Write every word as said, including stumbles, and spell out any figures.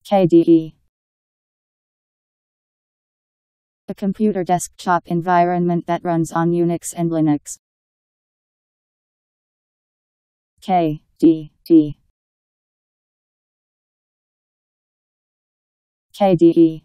K D E. A computer desktop environment that runs on Unix and Linux. K D E. K D E.